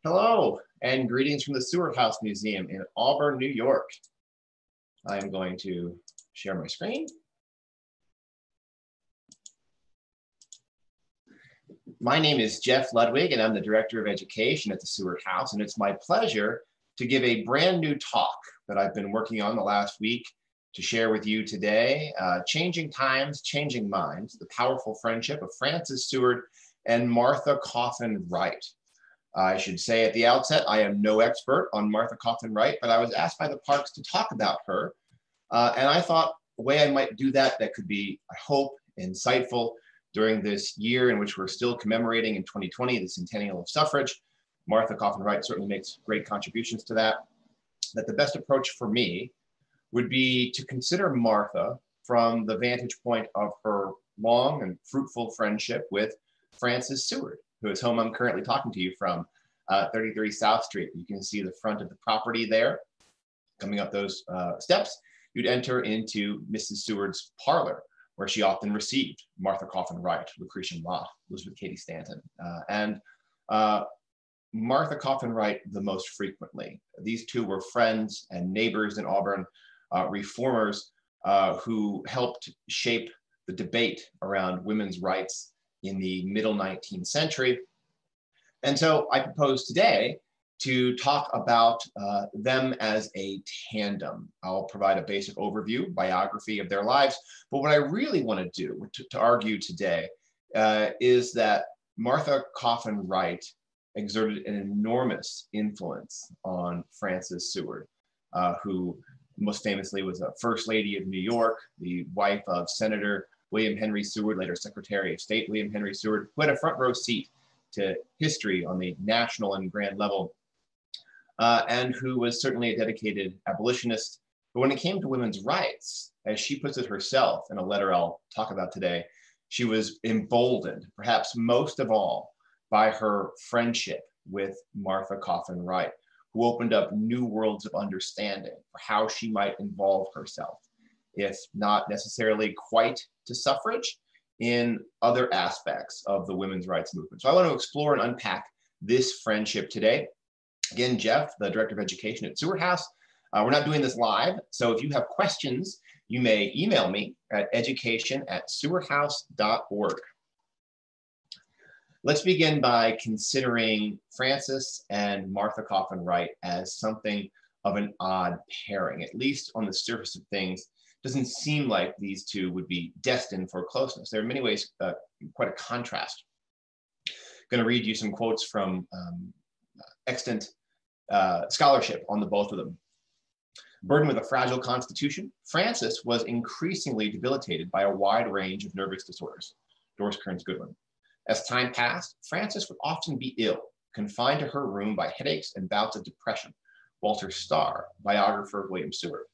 Hello, and greetings from the Seward House Museum in Auburn, New York. I am going to share my screen. My name is Jeff Ludwig, and I'm the Director of Education at the Seward House, and it's my pleasure to give a brand new talk that I've been working on the last week to share with you today, Changing Times, Changing Minds, the Powerful Friendship of Frances Seward and Martha Coffin Wright. I should say at the outset, I am no expert on Martha Coffin Wright, but I was asked by the Parks to talk about her. And I thought a way I might do that could be, I hope, insightful during this year in which we're still commemorating in 2020 the centennial of suffrage. Martha Coffin Wright certainly makes great contributions to that. That the best approach for me would be to consider Martha from the vantage point of her long and fruitful friendship with Frances Seward, whose home I'm currently talking to you from, 33 South Street. You can see the front of the property there. Coming up those steps, you'd enter into Mrs. Seward's parlor, where she often received Martha Coffin Wright, Lucretia Mott, Elizabeth Cady Stanton, and Martha Coffin Wright the most frequently. These two were friends and neighbors in Auburn, reformers who helped shape the debate around women's rights in the middle 19th century. And so I propose today to talk about them as a tandem. I'll provide a basic overview, biography of their lives, but what I really want to do to argue today is that Martha Coffin Wright exerted an enormous influence on Frances Seward, who most famously was a First Lady of New York, the wife of Senator William Henry Seward, later Secretary of State William Henry Seward, who had a front row seat to history on the national and grand level, and who was certainly a dedicated abolitionist. But when it came to women's rights, as she puts it herself in a letter I'll talk about today, she was emboldened, perhaps most of all, by her friendship with Martha Coffin Wright, who opened up new worlds of understanding for how she might involve herself, if not necessarily quite to suffrage, in other aspects of the women's rights movement. So I want to explore and unpack this friendship today. Again, Jeff, the Director of Education at Seward House. We're not doing this live, so if you have questions, you may email me at education@sewardhouse.org. Let's begin by considering Frances and Martha Coffin Wright as something of an odd pairing, at least on the surface of things. Doesn't seem like these two would be destined for closeness. They're in many ways quite a contrast. I'm going to read you some quotes from extant scholarship on the both of them. Burdened with a fragile constitution, Frances was increasingly debilitated by a wide range of nervous disorders. Doris Kearns Goodwin. As time passed, Frances would often be ill, confined to her room by headaches and bouts of depression. Walter Starr, biographer of William Seward.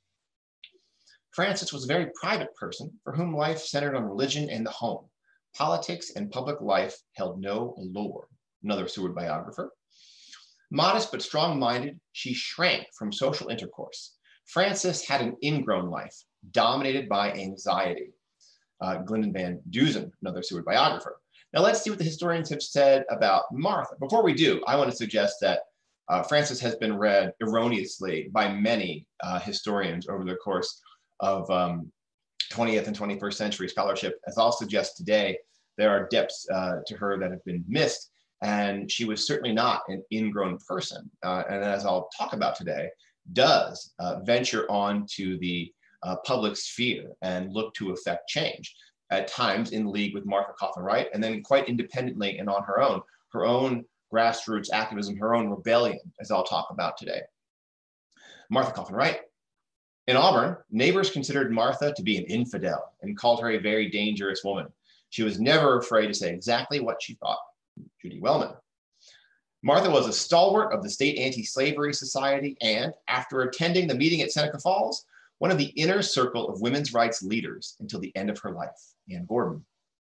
Frances was a very private person for whom life centered on religion and the home. Politics and public life held no allure. Another Seward biographer. Modest but strong-minded, she shrank from social intercourse. Frances had an ingrown life, dominated by anxiety. Glendon Van Dusen, another Seward biographer. Now let's see what the historians have said about Martha. Before we do, I want to suggest that Frances has been read erroneously by many historians over the course of 20th and 21st century scholarship. As I'll suggest today, there are depths to her that have been missed, and she was certainly not an ingrown person. And as I'll talk about today, does venture onto the public sphere and look to affect change, at times in league with Martha Coffin Wright, and then quite independently and on her own grassroots activism, her own rebellion, as I'll talk about today. Martha Coffin Wright. In Auburn, neighbors considered Martha to be an infidel and called her a very dangerous woman. She was never afraid to say exactly what she thought. Judy Wellman. Martha was a stalwart of the State Anti-Slavery Society and, after attending the meeting at Seneca Falls, one of the inner circle of women's rights leaders until the end of her life. Ann Gordon.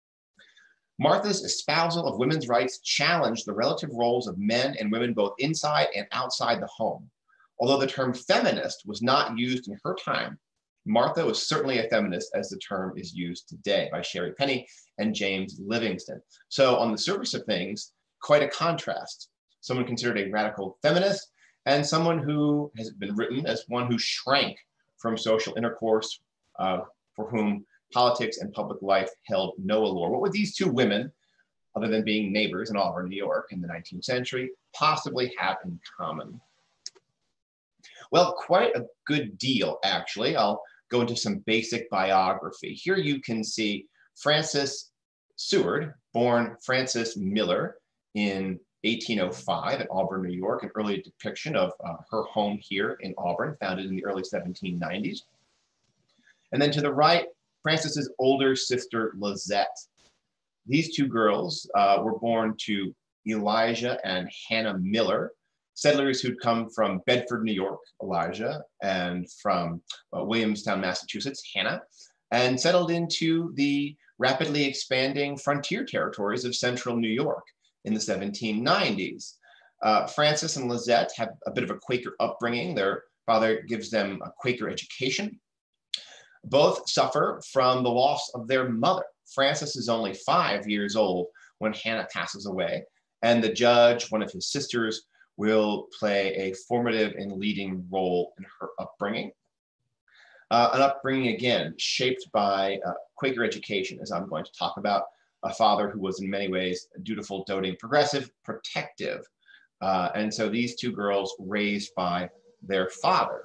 Martha's espousal of women's rights challenged the relative roles of men and women both inside and outside the home. Although the term feminist was not used in her time, Martha was certainly a feminist as the term is used today by Sherry Penny and James Livingston. So on the surface of things, quite a contrast. someone considered a radical feminist, and someone who has been written as one who shrank from social intercourse, for whom politics and public life held no allure. What would these two women, other than being neighbors in Auburn, New York in the 19th century, possibly have in common? Well, quite a good deal, actually. I'll go into some basic biography. Here you can see Frances Seward, born Frances Miller in 1805 at Auburn, New York, an early depiction of her home here in Auburn, founded in the early 1790s. And then to the right, Frances's older sister, Lizette. These two girls were born to Elijah and Hannah Miller, settlers who'd come from Bedford, New York, Elijah, and from Williamstown, Massachusetts, Hannah, and settled into the rapidly expanding frontier territories of central New York in the 1790s. Frances and Lizette have a bit of a Quaker upbringing. Their father gives them a Quaker education. Both suffer from the loss of their mother. Frances is only 5 years old when Hannah passes away, and the judge, one of his sisters, will play a formative and leading role in her upbringing. An upbringing, again, shaped by Quaker education, as I'm going to talk about, a father who was in many ways dutiful, doting, progressive, protective. And so these two girls raised by their father.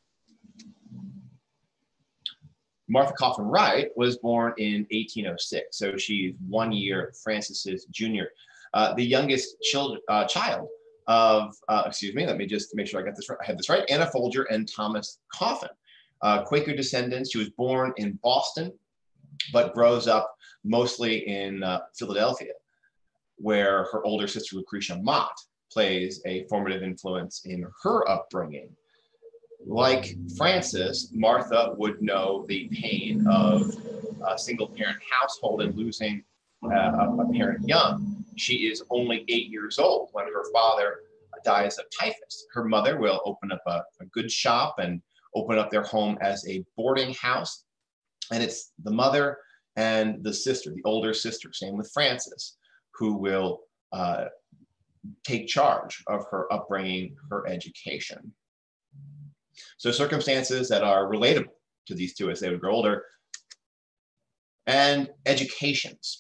Martha Coffin Wright was born in 1806, so she's 1 year Frances's junior. The youngest child of, let me just make sure I have this right, Anna Folger and Thomas Coffin. Quaker descendants. She was born in Boston, but grows up mostly in Philadelphia, where her older sister Lucretia Mott plays a formative influence in her upbringing. Like Frances, Martha would know the pain of a single-parent household and losing a parent young. She is only 8 years old when her father dies of typhus. Her mother will open up a good shop and open up their home as a boarding house. And it's the mother and the sister, the older sister, same with Frances, who will take charge of her upbringing, her education. So circumstances that are relatable to these two as they would grow older. And educations.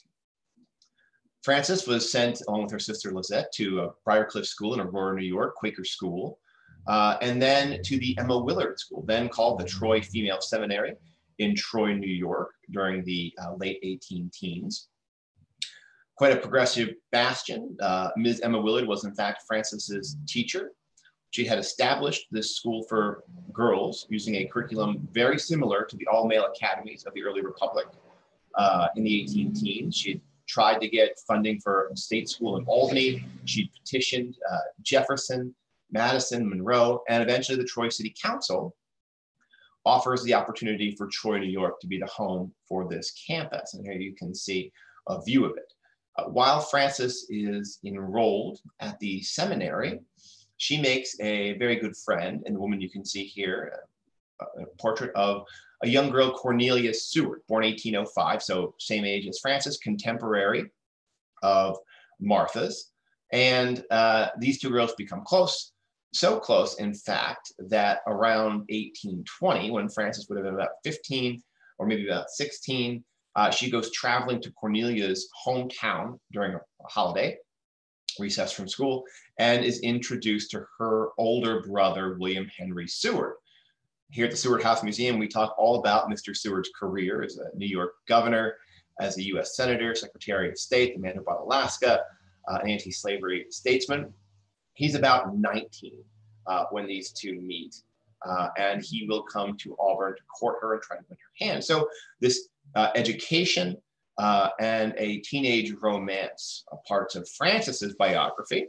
Frances was sent, along with her sister Lizette, to Briarcliff School in Aurora, New York, Quaker school, and then to the Emma Willard School, then called the Troy Female Seminary in Troy, New York, during the late 18 teens. Quite a progressive bastion. Ms. Emma Willard was, in fact, Frances's teacher. She had established this school for girls using a curriculum very similar to the all-male academies of the early Republic in the 18 teens. She tried to get funding for a state school in Albany. She petitioned Jefferson, Madison, Monroe, and eventually the Troy City Council offers the opportunity for Troy, New York to be the home for this campus. And here you can see a view of it. While Frances is enrolled at the seminary, she makes a very good friend, and the woman you can see here, a portrait of a young girl, Cornelia Seward, born 1805, so same age as Frances, contemporary of Martha's. And these two girls become close, so close, in fact, that around 1820, when Frances would have been about 15 or maybe about 16, she goes traveling to Cornelia's hometown during a holiday, recess from school, and is introduced to her older brother, William Henry Seward. Here at the Seward House Museum, we talk all about Mr. Seward's career as a New York governor, as a US senator, secretary of state, the man who bought Alaska, an anti-slavery statesman. He's about 19 when these two meet, and he will come to Auburn to court her and try to win her hand. So this education and a teenage romance are parts of Frances's biography,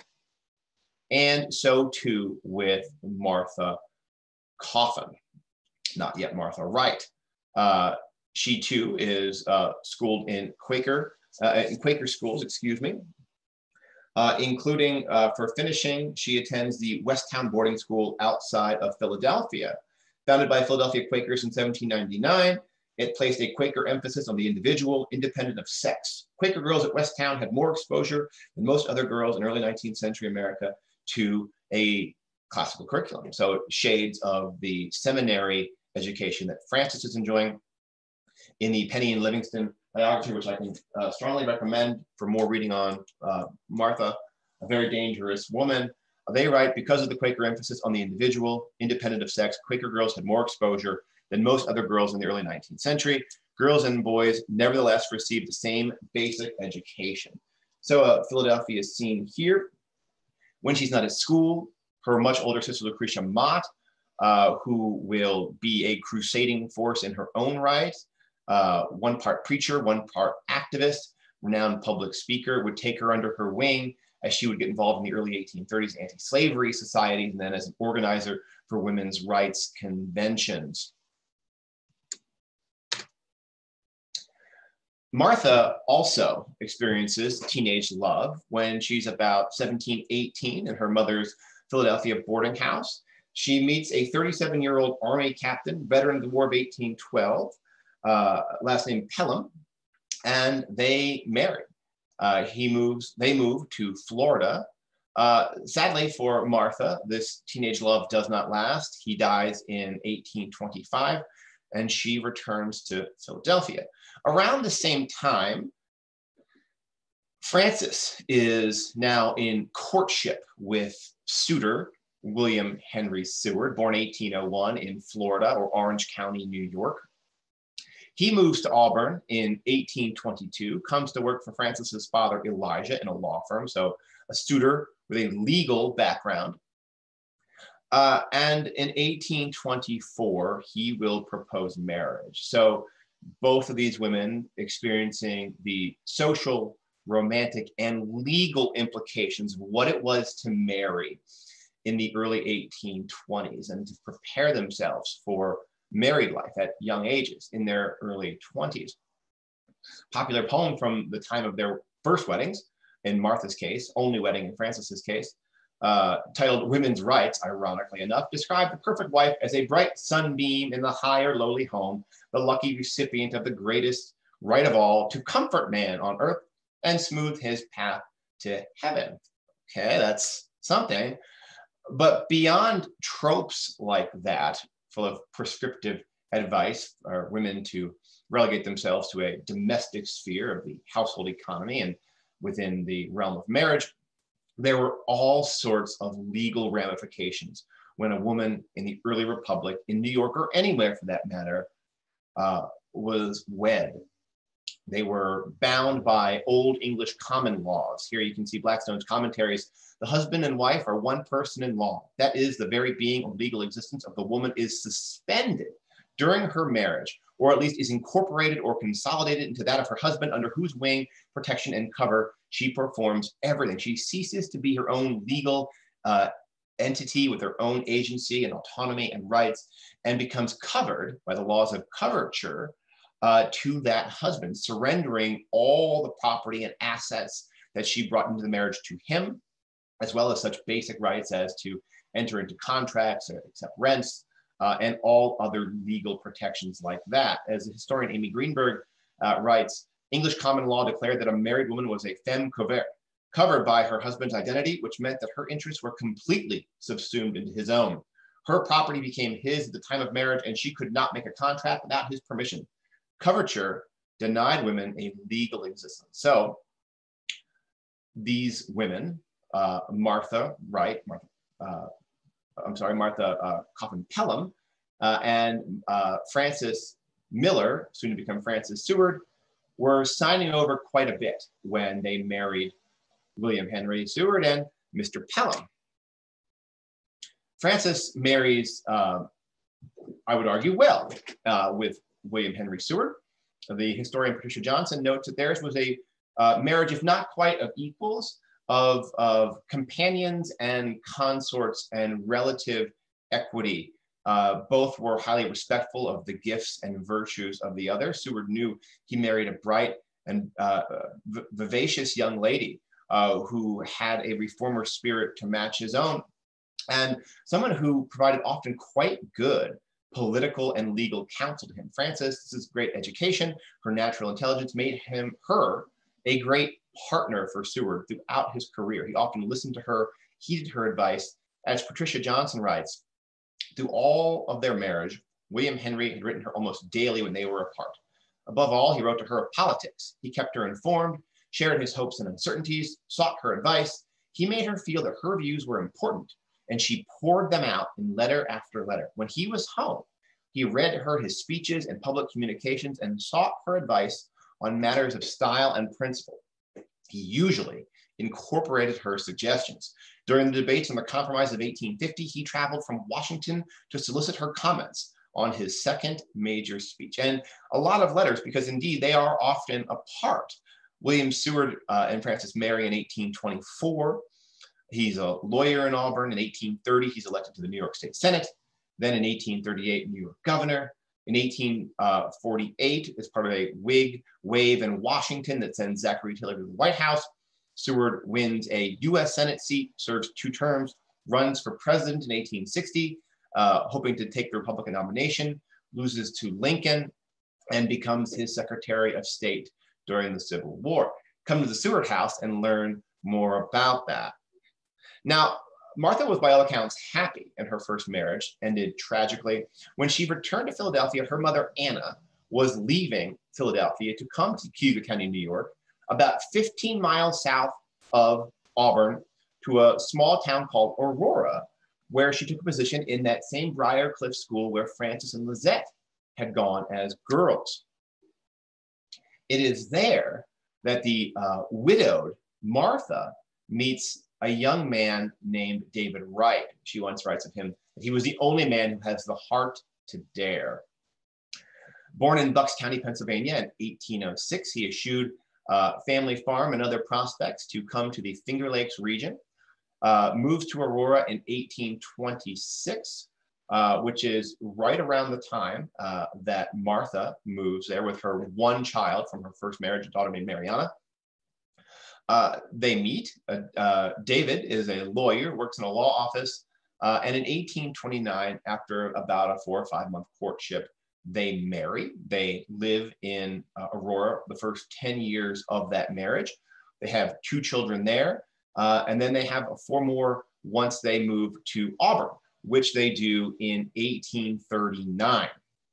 and so too with Martha Coffin, not yet Martha Wright. She too is schooled in Quaker schools, including for finishing, she attends the Westtown boarding school outside of Philadelphia. Founded by Philadelphia Quakers in 1799, It placed a Quaker emphasis on the individual, independent of sex. Quaker girls at Westtown had more exposure than most other girls in early 19th century America to a classical curriculum. So shades of the seminary education that Frances is enjoying. In the Penny and Livingston biography, which I can strongly recommend for more reading on Martha, a very dangerous woman, they write, because of the Quaker emphasis on the individual, independent of sex, Quaker girls had more exposure than most other girls in the early 19th century. Girls and boys nevertheless received the same basic education. So Philadelphia is seen here. When she's not at school, her much older sister Lucretia Mott, who will be a crusading force in her own right, one part preacher, one part activist, renowned public speaker, would take her under her wing as she would get involved in the early 1830s anti-slavery societies, and then as an organizer for women's rights conventions. Martha also experiences teenage love when she's about 17, 18 in her mother's Philadelphia boarding house. She meets a 37-year-old Army captain, veteran of the War of 1812, last name Pelham, and they marry. They move to Florida. Sadly for Martha, this teenage love does not last. He dies in 1825, and she returns to Philadelphia. Around the same time, Frances is now in courtship with suitor William Henry Seward, born 1801 in Florida or Orange County, New York. He moves to Auburn in 1822, comes to work for Frances's father, Elijah, in a law firm, so a suitor with a legal background. And in 1824, he will propose marriage. So both of these women experiencing the social, romantic, and legal implications of what it was to marry in the early 1820s and to prepare themselves for married life at young ages in their early 20s. Popular poem from the time of their first weddings, in Martha's case, only wedding in Frances's case, titled Women's Rights, ironically enough, described the perfect wife as a bright sunbeam in the high or lowly home, the lucky recipient of the greatest right of all, to comfort man on earth and smooth his path to heaven. Okay, that's something. But beyond tropes like that, full of prescriptive advice for women to relegate themselves to a domestic sphere of the household economy and within the realm of marriage, there were all sorts of legal ramifications when a woman in the early republic, in New York or anywhere for that matter, was wed. They were bound by old English common laws. Here you can see Blackstone's commentaries. The husband and wife are one person in law. That is, the very being or legal existence of the woman is suspended during her marriage, or at least is incorporated or consolidated into that of her husband, under whose wing, protection, and cover she performs everything. She ceases to be her own legal entity with her own agency and autonomy and rights, and becomes covered by the laws of coverture to that husband, surrendering all the property and assets that she brought into the marriage to him, as well as such basic rights as to enter into contracts, accept rents, and all other legal protections like that. As the historian Amy Greenberg writes, English common law declared that a married woman was a femme couverte, covered by her husband's identity, which meant that her interests were completely subsumed into his own. Her property became his at the time of marriage, and she could not make a contract without his permission. Coverture denied women a legal existence. So these women, Martha Coffin Pelham, and Frances Miller, soon to become Frances Seward, were signing over quite a bit when they married William Henry Seward and Mr. Pelham. Frances marries, I would argue, well with William Henry Seward. The historian Patricia Johnson notes that theirs was a marriage, if not quite of equals, of companions and consorts and relative equity. Both were highly respectful of the gifts and virtues of the other. Seward knew he married a bright and vivacious young lady who had a reformer spirit to match his own, and someone who provided often quite good political and legal counsel to him. Frances's great education, her natural intelligence made her a great partner for Seward throughout his career. He often listened to her, heeded her advice. As Patricia Johnson writes, through all of their marriage, William Henry had written her almost daily when they were apart. Above all, he wrote to her of politics. He kept her informed, shared his hopes and uncertainties, sought her advice. He made her feel that her views were important, and she poured them out in letter after letter. When he was home, he read her his speeches and public communications and sought her advice on matters of style and principle. He usually incorporated her suggestions. During the debates on the Compromise of 1850, he traveled from Washington to solicit her comments on his second major speech. And a lot of letters, because indeed they are often apart. William Seward and Frances marry in 1824. He's a lawyer in Auburn. In 1830, he's elected to the New York State Senate. Then in 1838, New York governor. In 1848, as part of a Whig wave in Washington that sends Zachary Taylor to the White House, Seward wins a US Senate seat, serves 2 terms, runs for president in 1860, hoping to take the Republican nomination, loses to Lincoln, and becomes his Secretary of State during the Civil War. Come to the Seward House and learn more about that. Now, Martha was by all accounts happy in her first marriage, ended tragically. When she returned to Philadelphia, her mother, Anna, was leaving Philadelphia to come to Cayuga County, New York, about 15 miles south of Auburn, to a small town called Aurora, where she took a position in that same Briar Cliff school where Frances and Lizette had gone as girls. It is there that the widowed Martha meets a young man named David Wright. She once writes of him that he was the only man who has the heart to dare. Born in Bucks County, Pennsylvania in 1806, he eschewed family farm and other prospects to come to the Finger Lakes region. Moves to Aurora in 1826, which is right around the time that Martha moves there with her 1 child from her first marriage, a daughter named Mariana. They meet. David is a lawyer, works in a law office, and in 1829, after about a 4 or 5 month courtship, they marry. They live in Aurora the first 10 years of that marriage. They have 2 children there, and then they have 4 more once they move to Auburn, which they do in 1839.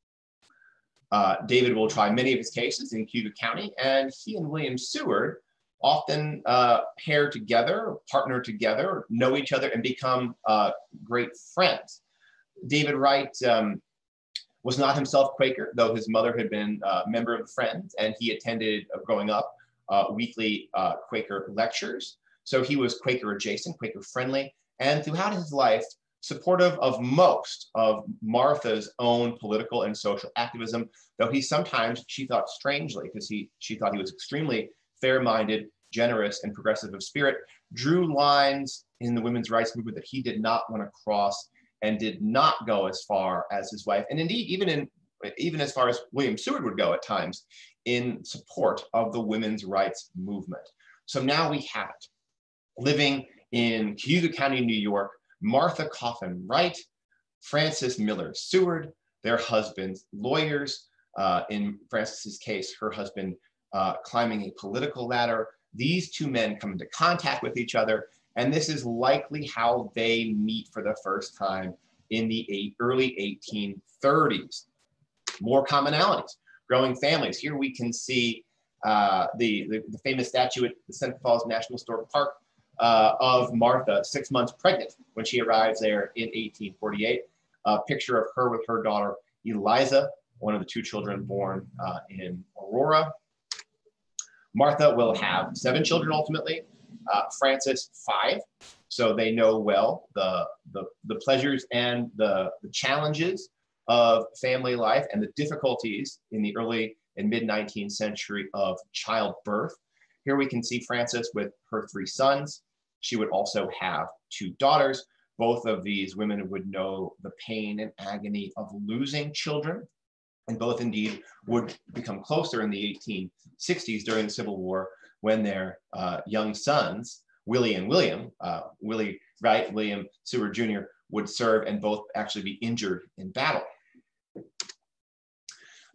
David will try many of his cases in Cayuga County, and he and William Seward often pair together, partner together, know each other, and become great friends. David Wright was not himself Quaker, though his mother had been a member of the Friends, and he attended, growing up, weekly Quaker lectures. So he was Quaker adjacent, Quaker friendly, and throughout his life, supportive of most of Martha's own political and social activism, though he sometimes, she thought strangely, because she thought he was extremely fair-minded, generous, and progressive of spirit, drew lines in the women's rights movement that he did not want to cross and did not go as far as his wife. And indeed, even as far as William Seward would go at times in support of the women's rights movement. So now we have it. Living in Cayuga County, New York, Martha Coffin Wright, Frances Miller Seward, their husbands, lawyers. In Frances's case, her husband climbing a political ladder. These 2 men come into contact with each other, and this is likely how they meet for the first time in the early 1830s. More commonalities, growing families. Here we can see the famous statue at the Seneca Falls National Historic Park of Martha, 6 months pregnant when she arrives there in 1848. A picture of her with her daughter Eliza, one of the 2 children born in Aurora. Martha will have 7 children ultimately, Frances 5. So they know well the pleasures and the challenges of family life and the difficulties in the early and mid-19th century of childbirth. Here we can see Frances with her 3 sons. She would also have 2 daughters. Both of these women would know the pain and agony of losing children, and both indeed would become closer in the 1860s during the Civil War when their young sons, Willie and William, Willie Wright, William Seward Jr., would serve and both actually be injured in battle.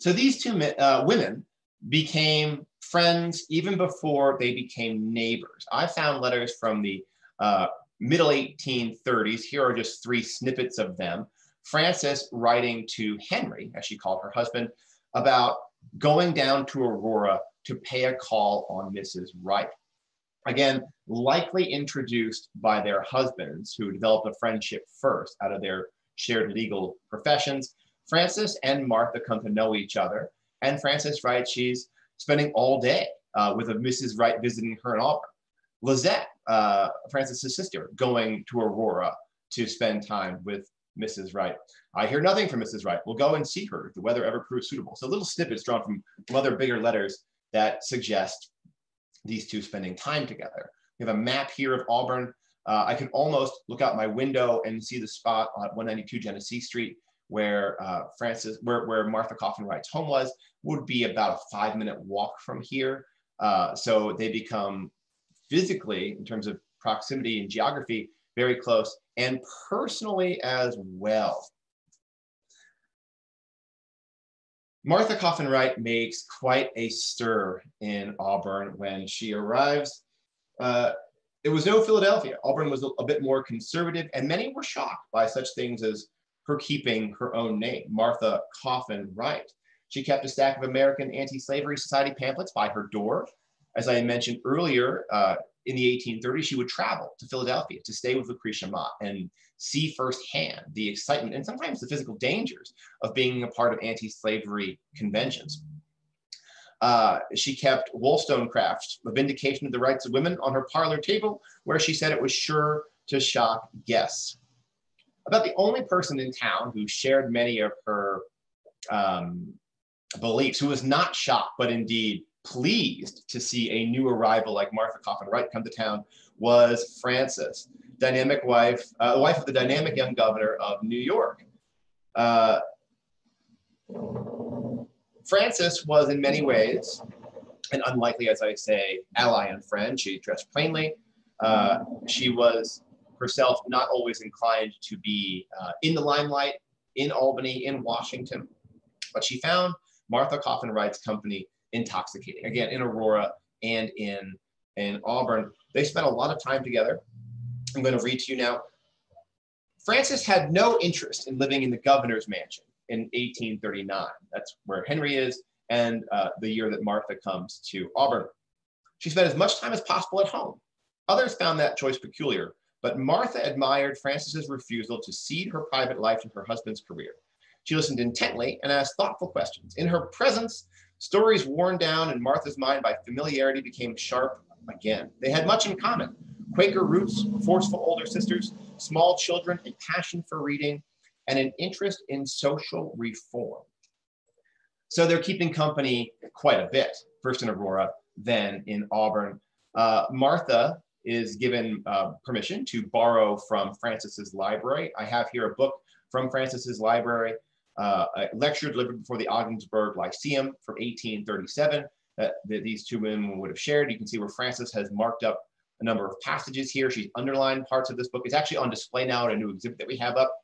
So these two women became friends even before they became neighbors. I found letters from the middle 1830s. Here are just three snippets of them. Frances writing to Henry, as she called her husband, about going down to Aurora to pay a call on Mrs. Wright. Again, likely introduced by their husbands, who developed a friendship first out of their shared legal professions. Frances and Martha come to know each other, and Frances writes she's spending all day with a Mrs. Wright visiting her in Auburn. Lizette, Frances's sister, going to Aurora to spend time with Mrs. Wright. I hear nothing from Mrs. Wright. We'll go and see her if the weather ever proves suitable. So little snippets drawn from other bigger letters that suggest these two spending time together. We have a map here of Auburn. I can almost look out my window and see the spot on 192 Genesee Street where where Martha Coffin Wright's home was. Would be about a 5-minute walk from here. So they become physically, in terms of proximity and geography, very close, and personally as well. Martha Coffin Wright makes quite a stir in Auburn when she arrives. It was no Philadelphia. Auburn was a bit more conservative, and many were shocked by such things as her keeping her own name, Martha Coffin Wright. She kept a stack of American Anti-Slavery Society pamphlets by her door. As I mentioned earlier, in the 1830s, she would travel to Philadelphia to stay with Lucretia Mott and see firsthand the excitement and sometimes the physical dangers of being a part of anti-slavery conventions. She kept Wollstonecraft's The Vindication of the Rights of Women on her parlor table, where she said it was sure to shock guests. About the only person in town who shared many of her beliefs, who was not shocked, but indeed pleased to see a new arrival like Martha Coffin Wright come to town, was Frances, dynamic wife, the wife of the dynamic young governor of New York. Frances was in many ways an unlikely, as I say, ally and friend. She dressed plainly. She was herself not always inclined to be in the limelight, in Albany, in Washington, but she found Martha Coffin Wright's company intoxicating, again, in Aurora and in Auburn. They spent a lot of time together. I'm going to read to you now. Frances had no interest in living in the governor's mansion in 1839. That's where Henry is, and the year that Martha comes to Auburn. She spent as much time as possible at home. Others found that choice peculiar, but Martha admired Frances's refusal to cede her private life to her husband's career. She listened intently and asked thoughtful questions. In her presence, stories worn down in Martha's mind by familiarity became sharp again. They had much in common: Quaker roots, forceful older sisters, small children, a passion for reading, and an interest in social reform. So they're keeping company quite a bit, first in Aurora, then in Auburn. Martha is given permission to borrow from Frances's library. I have here a book from Frances's library, a lecture delivered before the Ogdensburg Lyceum from 1837 that these two women would have shared. You can see where Frances has marked up a number of passages here. She's underlined parts of this book. It's actually on display now at a new exhibit that we have up.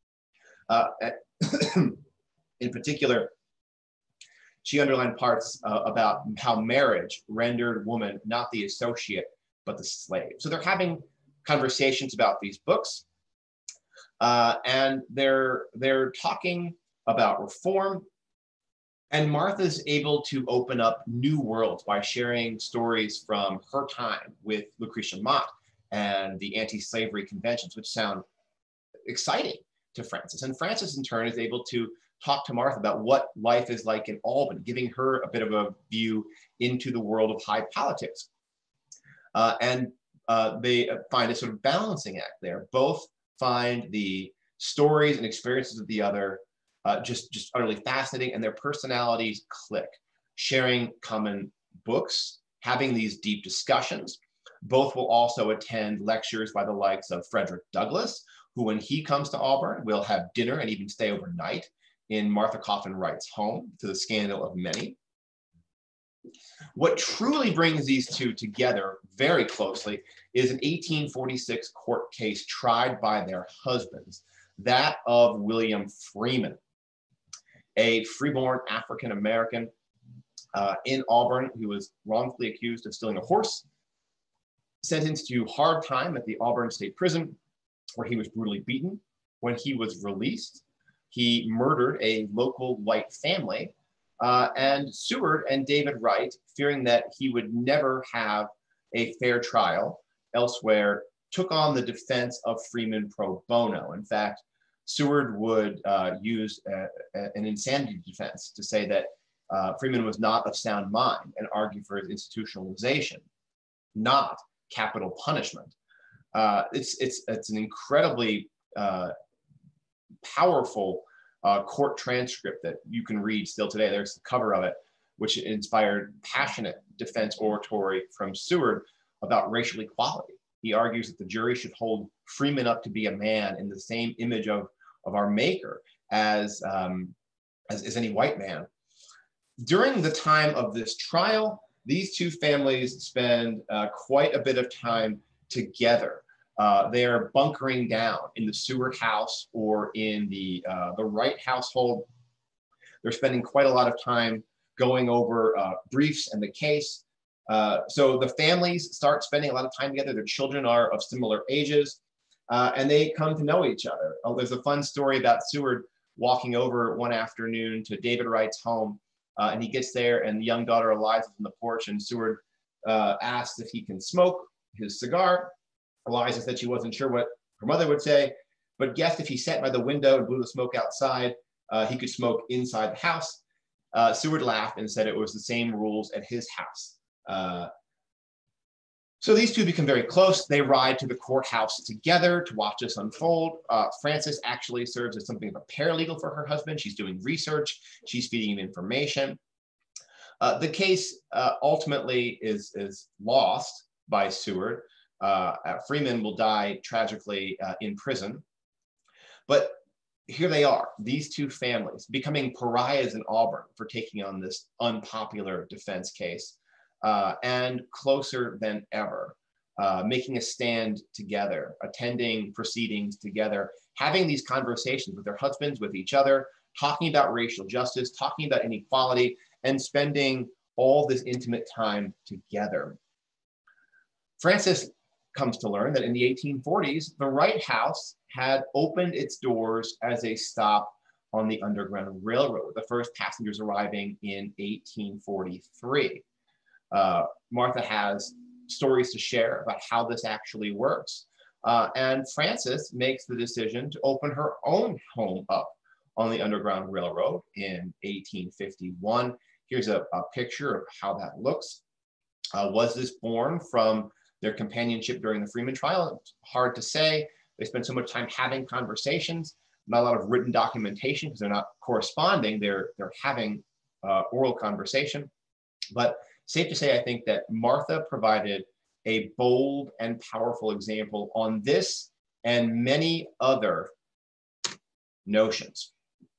In particular, she underlined parts about how marriage rendered woman not the associate, but the slave. So they're having conversations about these books, and they're talking about reform. And Martha's able to open up new worlds by sharing stories from her time with Lucretia Mott and the anti-slavery conventions, which sound exciting to Frances. And Frances, in turn, is able to talk to Martha about what life is like in Albany, giving her a bit of a view into the world of high politics. And they find a sort of balancing act there. Both find the stories and experiences of the other just utterly fascinating, and their personalities click, sharing common books, having these deep discussions. Both will also attend lectures by the likes of Frederick Douglass, who, when he comes to Auburn, will have dinner and even stay overnight in Martha Coffin Wright's home, to the scandal of many. What truly brings these two together very closely is an 1846 court case tried by their husbands, that of William Freeman. a freeborn African-American in Auburn who was wrongfully accused of stealing a horse, sentenced to hard time at the Auburn State Prison, where he was brutally beaten. When he was released, he murdered a local white family, and Seward and David Wright, fearing that he would never have a fair trial elsewhere, took on the defense of Freeman pro bono. In fact, Seward would use an insanity defense to say that Freeman was not of sound mind and argue for his institutionalization, not capital punishment. It's an incredibly powerful court transcript that you can read still today. There's the cover of it, which inspired passionate defense oratory from Seward about racial equality. He argues that the jury should hold Freeman up to be a man in the same image of our maker as any white man. During the time of this trial, these two families spend quite a bit of time together. They are bunkering down in the Seward house or in the Wright household. They're spending quite a lot of time going over briefs and the case. So the families start spending a lot of time together. Their children are of similar ages, and they come to know each other. There's a fun story about Seward walking over one afternoon to David Wright's home, and he gets there, and the young daughter Eliza's on the porch, and Seward asks if he can smoke his cigar. Eliza said she wasn't sure what her mother would say, but guessed if he sat by the window and blew the smoke outside, he could smoke inside the house. Seward laughed and said it was the same rules at his house. So these two become very close. They ride to the courthouse together to watch this unfold. Frances actually serves as something of a paralegal for her husband. She's doing research. She's feeding him information. The case ultimately is lost by Seward. Freeman will die tragically in prison. But here they are, these two families, becoming pariahs in Auburn for taking on this unpopular defense case, and closer than ever, making a stand together, attending proceedings together, having these conversations with their husbands, with each other, talking about racial justice, talking about inequality, and spending all this intimate time together. Frances comes to learn that in the 1840s, the Wright House had opened its doors as a stop on the Underground Railroad, the first passengers arriving in 1843. Martha has stories to share about how this actually works. And Frances makes the decision to open her own home up on the Underground Railroad in 1851. Here's a picture of how that looks. Was this born from their companionship during the Freeman trial? It's hard to say. They spend so much time having conversations, not a lot of written documentation because they're not corresponding. They're having oral conversation. But safe to say, I think that Martha provided a bold and powerful example on this and many other notions.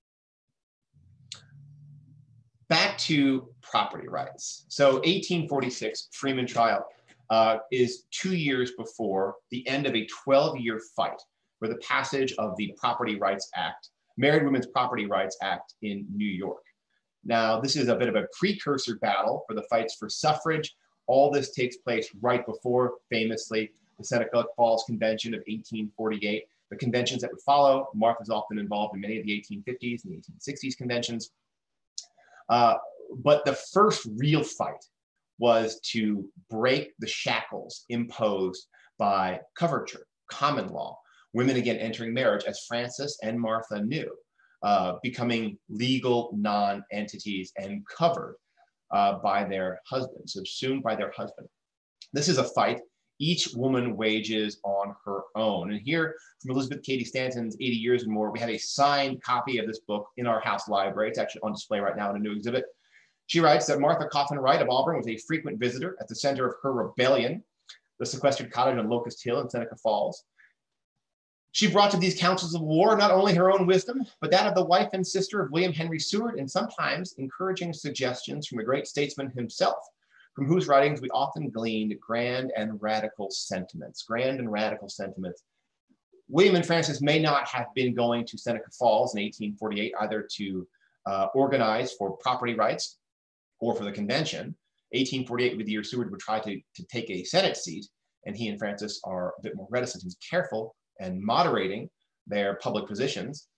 Back to property rights. So 1846 Freeman trial is 2 years before the end of a 12-year fight for the passage of the Property Rights Act, Married Women's Property Rights Act in New York. Now, this is a bit of a precursor battle for the fights for suffrage. All this takes place right before, famously, the Seneca Falls Convention of 1848. The conventions that would follow, Martha's often involved in many of the 1850s and the 1860s conventions. But the first real fight was to break the shackles imposed by coverture, common law, women again entering marriage, as Frances and Martha knew, becoming legal non-entities and covered by their husband, subsumed by their husband. This is a fight each woman wages on her own. And here from Elizabeth Cady Stanton's 80 Years and More, we have a signed copy of this book in our house library. It's actually on display right now in a new exhibit. She writes that Martha Coffin Wright of Auburn was a frequent visitor at the center of her rebellion, the sequestered cottage on Locust Hill in Seneca Falls. She brought to these councils of war not only her own wisdom, but that of the wife and sister of William Henry Seward, and sometimes encouraging suggestions from the great statesman himself, from whose writings we often gleaned grand and radical sentiments. Grand and radical sentiments. William and Frances may not have been going to Seneca Falls in 1848 either to organize for property rights or for the convention. 1848 would be the year Seward would try to take a Senate seat, and he and Frances are a bit more reticent and careful and moderating their public positions.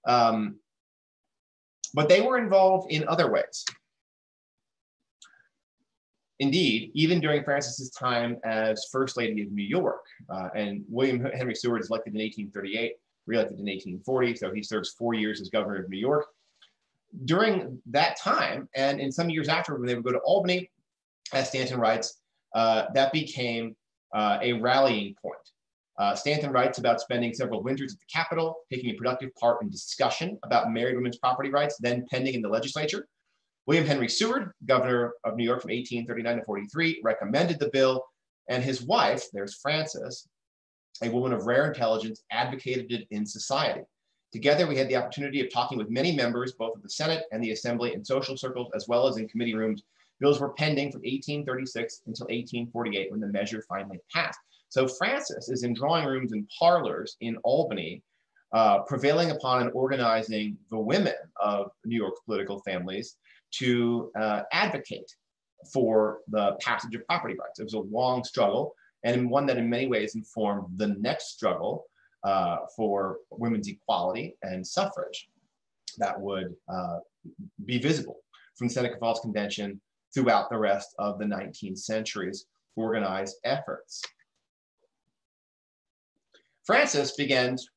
But they were involved in other ways. Indeed, even during Frances's time as First Lady of New York, and William Henry Seward is elected in 1838, re-elected in 1840, so he serves 4 years as governor of New York. During that time, and in some years after, when they would go to Albany, as Stanton writes, that became a rallying point. Stanton writes about spending several winters at the Capitol, taking a productive part in discussion about married women's property rights, then pending in the legislature. William Henry Seward, governor of New York from 1839 to 43, recommended the bill, and his wife, there's Frances, a woman of rare intelligence, advocated it in society. Together, we had the opportunity of talking with many members, both of the Senate and the Assembly, in social circles, as well as in committee rooms. Bills were pending from 1836 until 1848 when the measure finally passed. So Frances is in drawing rooms and parlors in Albany, prevailing upon and organizing the women of New York's political families to advocate for the passage of property rights. It was a long struggle, and one that in many ways informed the next struggle for women's equality and suffrage that would be visible from Seneca Falls Convention throughout the rest of the 19th century's organized efforts. Frances begins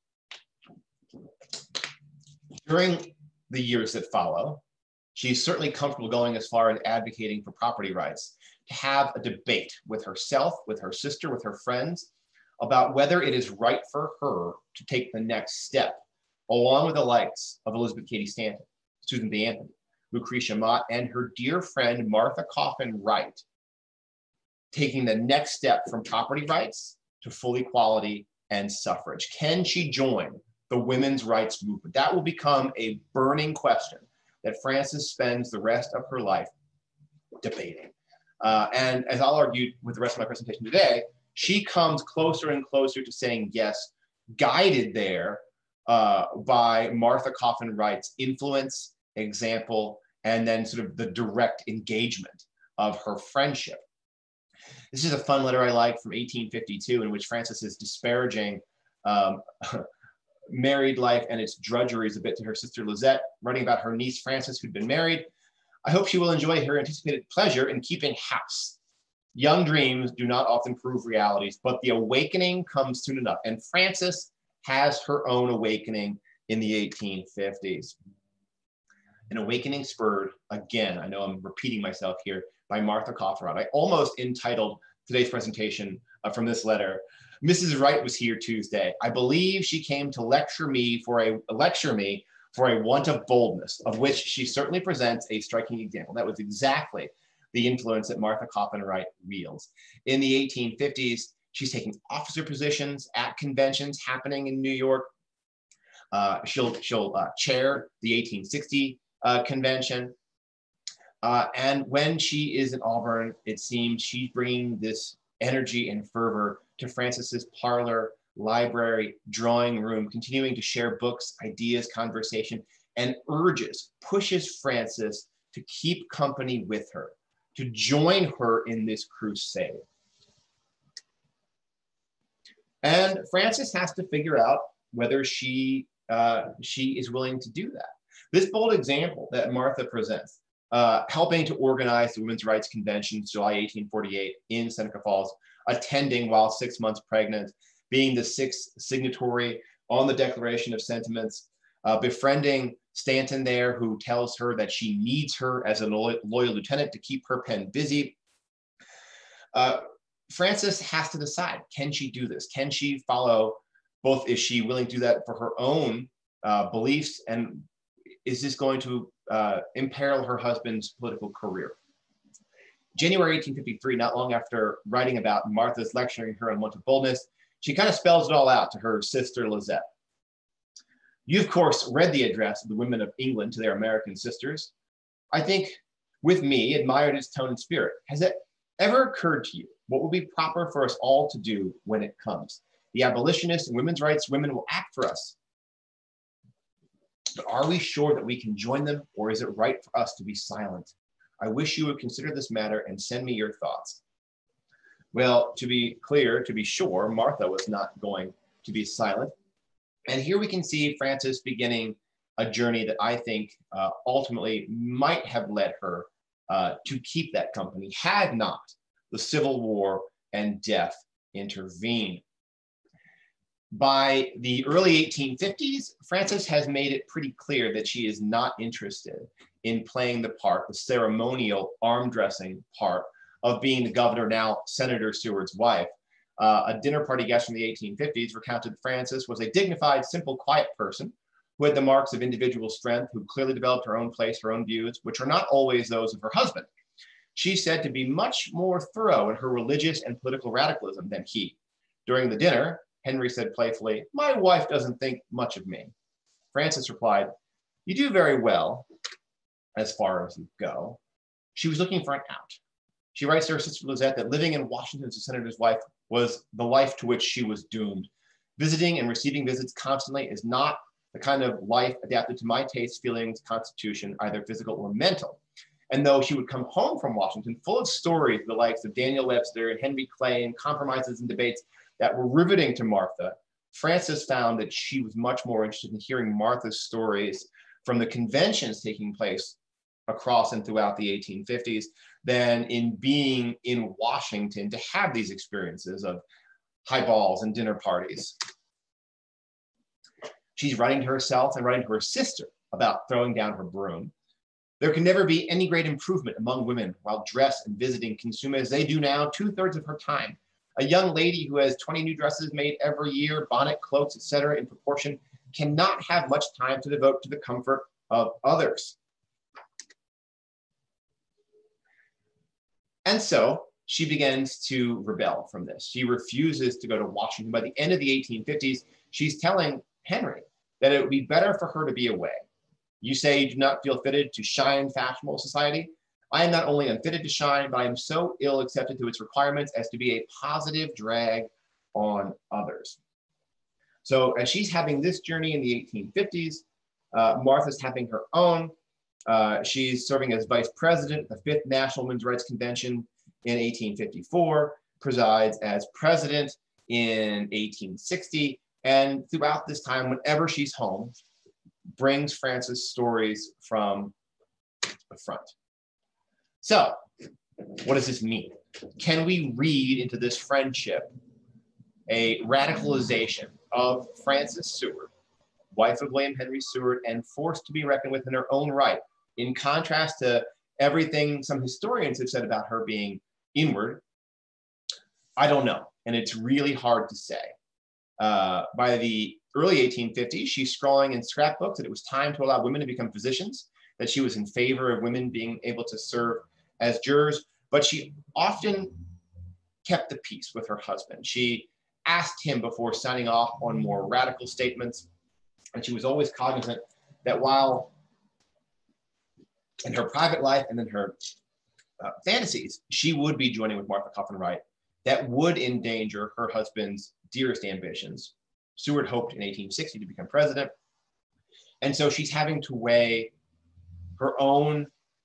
during the years that follow. She's certainly comfortable going as far as advocating for property rights, to have a debate with herself, with her sister, with her friends, about whether it is right for her to take the next step, along with the likes of Elizabeth Cady Stanton, Susan B. Anthony, Lucretia Mott, and her dear friend Martha Coffin Wright, taking the next step from property rights to full equality and suffrage. Can she join the women's rights movement? That will become a burning question that Frances spends the rest of her life debating. And as I'll argue with the rest of my presentation today, she comes closer and closer to saying yes, guided there by Martha Coffin Wright's influence, example, and then sort of the direct engagement of her friendship. This is a fun letter I like from 1852 in which Frances is disparaging married life and its drudgeries a bit to her sister Lizette, writing about her niece Frances, who'd been married. I hope she will enjoy her anticipated pleasure in keeping house. Young dreams do not often prove realities, but the awakening comes soon enough. And Frances has her own awakening in the 1850s. An awakening spurred, again, I know I'm repeating myself here, by Martha Coffin Wright. I almost entitled today's presentation from this letter, Mrs. Wright was here Tuesday. I believe she came to lecture me for a want of boldness, of which she certainly presents a striking example. That was exactly the influence that Martha Coffin Wright wields. In the 1850s, she's taking officer positions at conventions happening in New York. She'll chair the 1860 convention. And when she is in Auburn, it seems she's bringing this energy and fervor to Frances's parlor, library, drawing room, continuing to share books, ideas, conversation, and pushes Frances to keep company with her, to join her in this crusade. And Frances has to figure out whether she is willing to do that. This bold example that Martha presents, helping to organize the Women's Rights Convention, July 1848 in Seneca Falls, attending while 6 months pregnant, being the sixth signatory on the Declaration of Sentiments, befriending Stanton there, who tells her that she needs her as a loyal lieutenant to keep her pen busy. Frances has to decide, can she do this? Can she follow both? Is she willing to do that for her own beliefs? And is this going to imperil her husband's political career? January 1853, not long after writing about Martha's lecturing her on want of boldness, she kind of spells it all out to her sister Lizette. You, of course, read the address of the women of England to their American sisters. I think, with me, admired its tone and spirit. Has it ever occurred to you what will be proper for us all to do when it comes? The abolitionists and women's rights women will act for us. But are we sure that we can join them, or is it right for us to be silent? I wish you would consider this matter and send me your thoughts. Well, to be clear, to be sure, Martha was not going to be silent. And here we can see Frances beginning a journey that I think ultimately might have led her to keep that company had not the Civil War and death intervened. By the early 1850s, Frances has made it pretty clear that she is not interested in playing the part, the ceremonial arm dressing part of being the governor, now Senator Seward's wife. A dinner party guest from the 1850s recounted Frances was a dignified, simple, quiet person who had the marks of individual strength, who clearly developed her own place, her own views, which are not always those of her husband. She's said to be much more thorough in her religious and political radicalism than he. During the dinner, Henry said playfully, "My wife doesn't think much of me." Frances replied, "You do very well, as far as you go." She was looking for an out. She writes to her sister Lizette that living in Washington as a senator's wife was the life to which she was doomed. Visiting and receiving visits constantly is not the kind of life adapted to my tastes, feelings, constitution, either physical or mental. And though she would come home from Washington full of stories, the likes of Daniel Webster and Henry Clay, and compromises and debates that were riveting to Martha, Frances found that she was much more interested in hearing Martha's stories from the conventions taking place across and throughout the 1850s than in being in Washington to have these experiences of high balls and dinner parties. She's writing to herself and writing to her sister about throwing down her broom. There can never be any great improvement among women while dress and visiting consume as they do now 2/3 of her time. A young lady who has 20 new dresses made every year, bonnet, cloaks, etc., in proportion, cannot have much time to devote to the comfort of others. And so she begins to rebel from this. She refuses to go to Washington. By the end of the 1850s, she's telling Henry that it would be better for her to be away. You say you do not feel fitted to shine in fashionable society. I am not only unfitted to shine, but I am so ill accepted to its requirements as to be a positive drag on others. So as she's having this journey in the 1850s, Martha's having her own. She's serving as vice president at the Fifth National Women's Rights Convention in 1854, presides as president in 1860, and throughout this time, whenever she's home, brings Frances stories from the front. So, what does this mean? Can we read into this friendship a radicalization of Frances Seward, wife of William Henry Seward, and forced to be reckoned with in her own right, in contrast to everything some historians have said about her being inward? I don't know, and it's really hard to say. By the early 1850s, she's scrawling in scrapbooks that it was time to allow women to become physicians, that she was in favor of women being able to serve as jurors, but she often kept the peace with her husband. She asked him before signing off on more radical statements, and she was always cognizant that while in her private life and in her fantasies, she would be joining with Martha Coffin Wright, that would endanger her husband's dearest ambitions. Seward hoped in 1860 to become president. And so she's having to weigh her own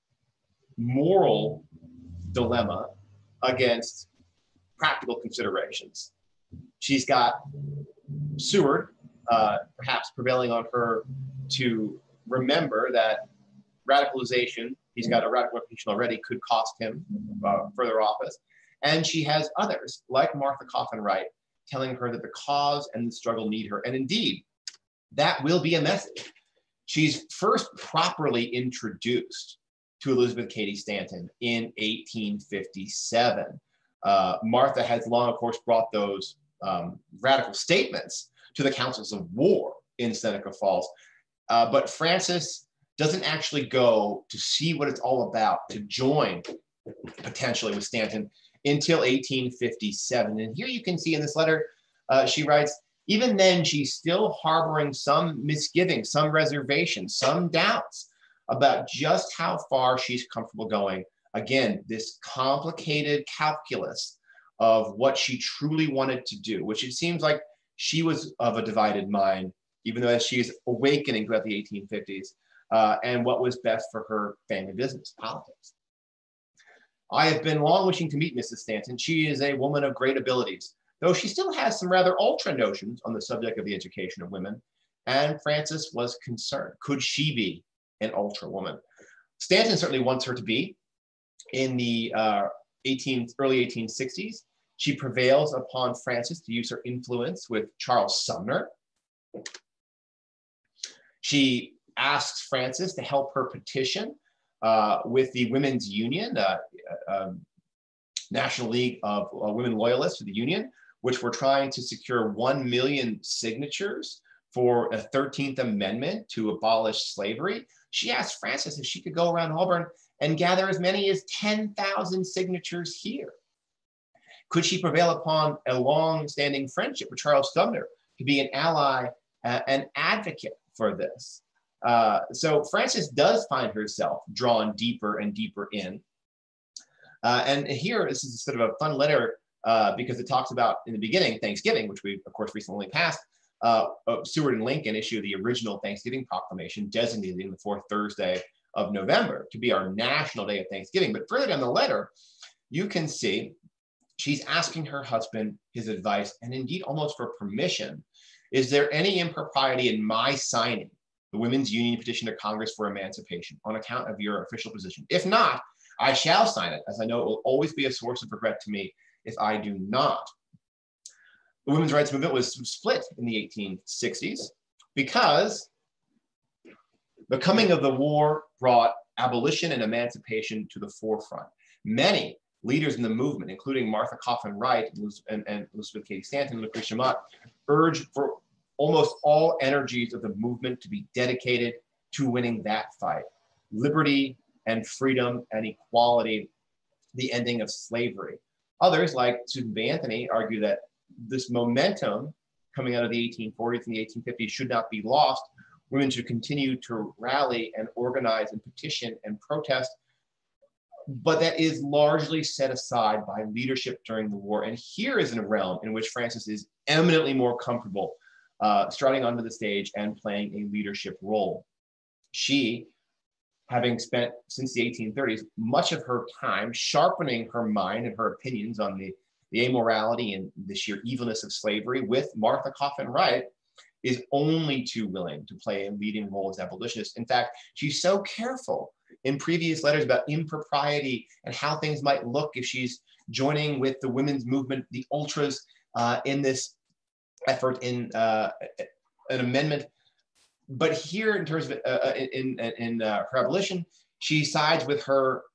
moral dilemma against practical considerations. She's got Seward perhaps prevailing on her to remember that radicalization, he's got a radical reputation already, could cost him further office. And she has others, like Martha Coffin Wright, telling her that the cause and the struggle need her. And indeed, that will be a message. She's first properly introduced to Elizabeth Cady Stanton in 1857. Martha has long, of course, brought those radical statements to the councils of war in Seneca Falls. But Frances doesn't actually go to see what it's all about, to join potentially with Stanton until 1857. And here you can see in this letter, she writes, even then she's still harboring some misgivings, some reservations, some doubts about just how far she's comfortable going. Again, this complicated calculus of what she truly wanted to do, which it seems like she was of a divided mind even though as she's awakening throughout the 1850s, and what was best for her family business, politics. I have been long wishing to meet Mrs. Stanton. She is a woman of great abilities, though she still has some rather ultra notions on the subject of the education of women. And Frances was concerned. Could she be an ultra woman? Stanton certainly wants her to be. In the early 1860s, she prevails upon Frances to use her influence with Charles Sumner. She asks Frances to help her petition with the Women's Union, National League of Women Loyalists to the Union, which were trying to secure 1 million signatures for a 13th Amendment to abolish slavery. She asked Frances if she could go around Auburn and gather as many as 10,000 signatures here. Could she prevail upon a long-standing friendship with Charles Sumner to be an ally, an advocate for this? So Frances does find herself drawn deeper and deeper in. And here, this is sort of a fun letter because it talks about, in the beginning, Thanksgiving, which we, of course, recently passed. Seward and Lincoln issued the original Thanksgiving proclamation designating the fourth Thursday of November to be our national day of Thanksgiving. But further down the letter, you can see she's asking her husband his advice and indeed almost for permission. Is there any impropriety in my signing the Women's Union petition to Congress for emancipation on account of your official position? If not, I shall sign it, as I know it will always be a source of regret to me if I do not. The women's rights movement was split in the 1860s because the coming of the war brought abolition and emancipation to the forefront. Many leaders in the movement, including Martha Coffin Wright and Elizabeth Cady Stanton and Lucretia Mott, urged for almost all energies of the movement to be dedicated to winning that fight. Liberty and freedom and equality, the ending of slavery. Others, like Susan B. Anthony, argue that this momentum coming out of the 1840s and the 1850s should not be lost. Women should continue to rally and organize and petition and protest, but that is largely set aside by leadership during the war. And here is a realm in which Frances is eminently more comfortable striding onto the stage and playing a leadership role. She, having spent since the 1830s much of her time sharpening her mind and her opinions on the amorality and the sheer evilness of slavery with Martha Coffin Wright, is only too willing to play a leading role as abolitionist. In fact, she's so careful in previous letters about impropriety and how things might look if she's joining with the women's movement, the ultras, in this effort in an amendment. But here, in terms of her abolition, she sides with her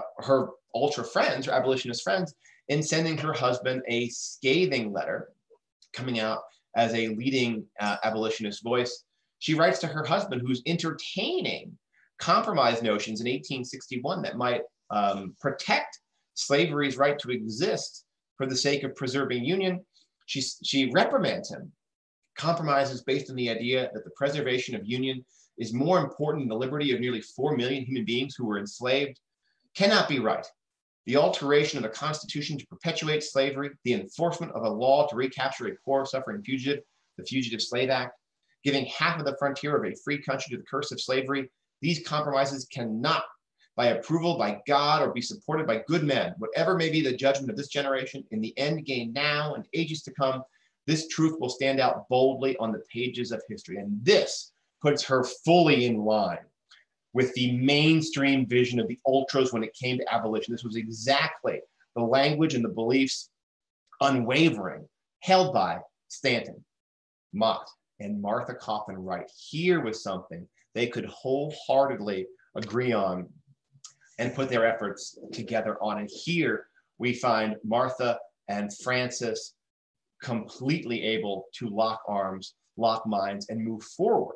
ultra friends, her abolitionist friends, in sending her husband a scathing letter, coming out as a leading abolitionist voice. She writes to her husband, who's entertaining compromise notions in 1861 that might protect slavery's right to exist for the sake of preserving union. She reprimands him. Compromise is based on the idea that the preservation of union is more important than the liberty of nearly 4 million human beings who were enslaved. Cannot be right. The alteration of the Constitution to perpetuate slavery, the enforcement of a law to recapture a poor suffering fugitive, the Fugitive Slave Act, giving half of the frontier of a free country to the curse of slavery, these compromises cannot, by approval by God or be supported by good men, whatever may be the judgment of this generation, in the end gain now and ages to come, this truth will stand out boldly on the pages of history. And this puts her fully in line with the mainstream vision of the ultras when it came to abolition. This was exactly the language and the beliefs, unwavering, held by Stanton, Mott, and Martha Coffin Wright. Here was something they could wholeheartedly agree on and put their efforts together on. And here we find Martha and Frances completely able to lock arms, lock minds, and move forward,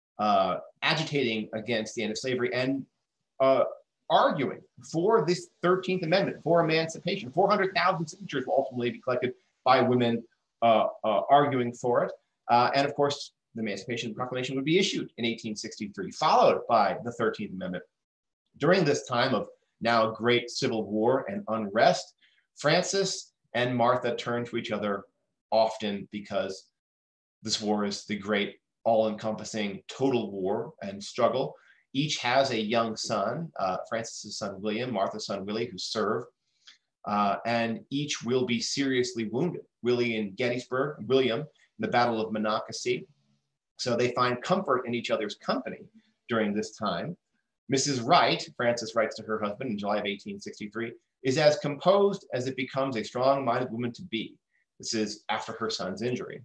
agitating against the end of slavery and arguing for this 13th Amendment, for emancipation. 400,000 signatures will ultimately be collected by women arguing for it. And of course, the Emancipation Proclamation would be issued in 1863, followed by the 13th Amendment. During this time of now great civil war and unrest, Frances and Martha turn to each other often because this war is the great all-encompassing total war and struggle. Each has a young son, Frances's son William, Martha's son Willie, who serve, and each will be seriously wounded. Willie in Gettysburg, William in the Battle of Monocacy. So they find comfort in each other's company during this time. Mrs. Wright, Frances writes to her husband in July of 1863, is as composed as it becomes a strong-minded woman to be. This is after her son's injury.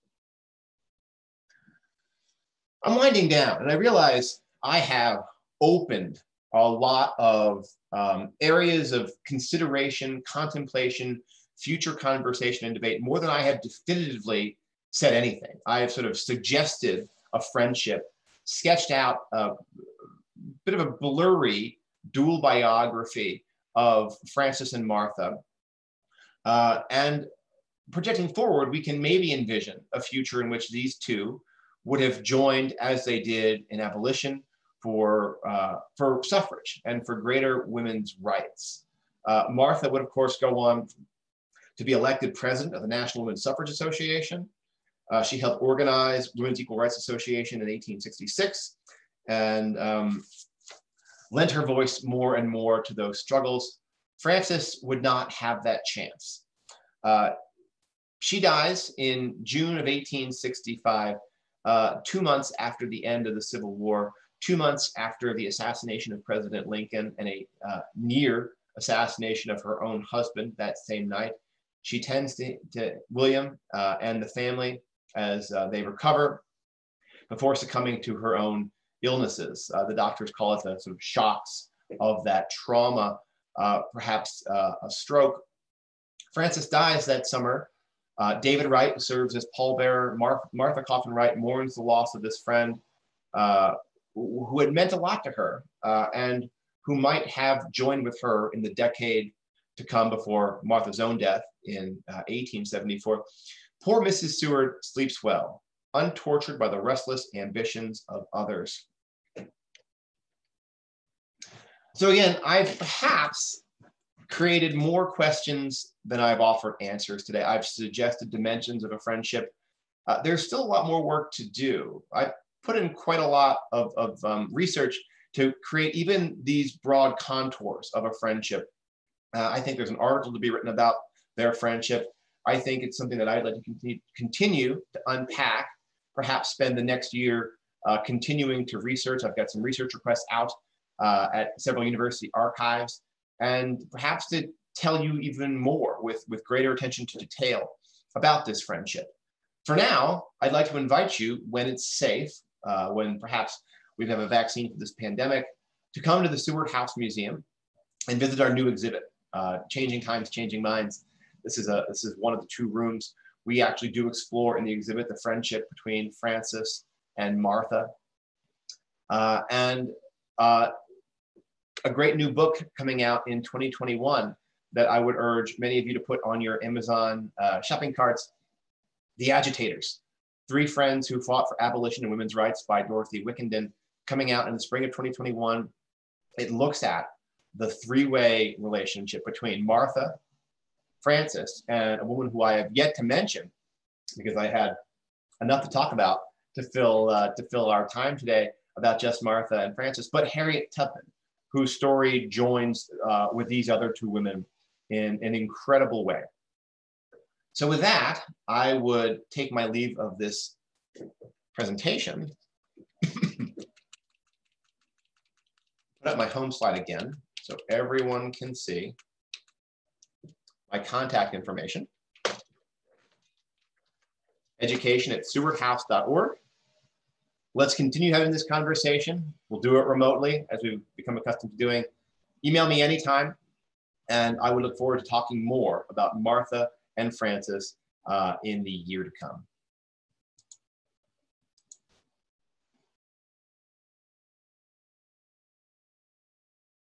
I'm winding down, and I realize I have opened a lot of areas of consideration, contemplation, future conversation and debate, more than I have definitively said anything. I have sort of suggested a friendship, sketched out a bit of a blurry dual biography of Frances and Martha. And projecting forward, we can maybe envision a future in which these two would have joined as they did in abolition for suffrage and for greater women's rights. Martha would, of course, go on to be elected president of the National Women's Suffrage Association. She helped organize Women's Equal Rights Association in 1866 and lent her voice more and more to those struggles. Frances would not have that chance. She dies in June of 1865, 2 months after the end of the Civil War, 2 months after the assassination of President Lincoln and a near assassination of her own husband that same night. She tends to William and the family as they recover before succumbing to her own illnesses. The doctors call it the sort of shocks of that trauma, perhaps a stroke. Frances dies that summer. David Wright, who serves as pallbearer. Martha Coffin Wright mourns the loss of this friend who had meant a lot to her and who might have joined with her in the decade to come before Martha's own death in 1874. Poor Mrs. Seward sleeps well, untortured by the restless ambitions of others. So again, I've perhaps created more questions than I've offered answers today. I've suggested dimensions of a friendship. There's still a lot more work to do. I put in quite a lot of research to create even these broad contours of a friendship. I think there's an article to be written about their friendship. I think it's something that I'd like to continue to unpack, perhaps spend the next year continuing to research. I've got some research requests out at several university archives, and perhaps to tell you even more with greater attention to detail about this friendship. For now, I'd like to invite you, when it's safe, when perhaps we have a vaccine for this pandemic, to come to the Seward House Museum and visit our new exhibit, Changing Times, Changing Minds. This is one of the 2 rooms. We actually do explore in the exhibit the friendship between Frances and Martha. And a great new book coming out in 2021 that I would urge many of you to put on your Amazon shopping carts, The Agitators, 3 Friends Who Fought for Abolition and Women's Rights by Dorothy Wickenden, coming out in the spring of 2021. It looks at the 3-way relationship between Martha, Frances, and a woman who I have yet to mention because I had enough to talk about to fill our time today about just Martha and Frances, but Harriet Tubman, whose story joins with these other 2 women in an incredible way. So with that, I would take my leave of this presentation. Put up my home slide again so everyone can see my contact information. education@sewardhouse.org. Let's continue having this conversation. We'll do it remotely as we've become accustomed to doing. Email me anytime, and I would look forward to talking more about Martha and Frances in the year to come.